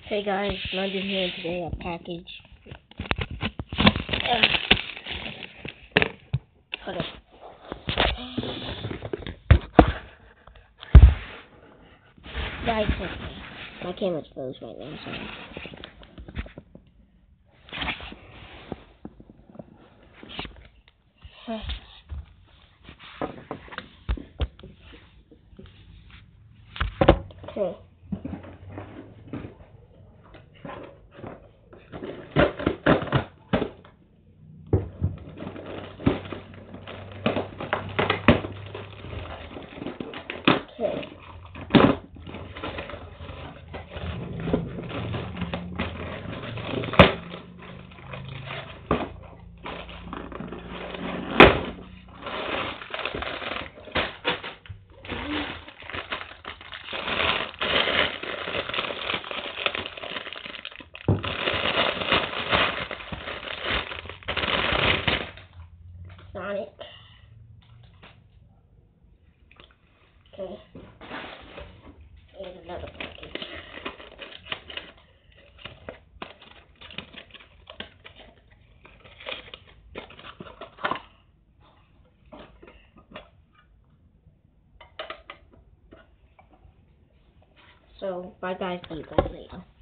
Hey guys, London here today. A package. Hold up. Guys, my camera's closed right now, sorry. Okay. Okay. Sonic. Okay. Here's another package. So, bye guys, see you guys later.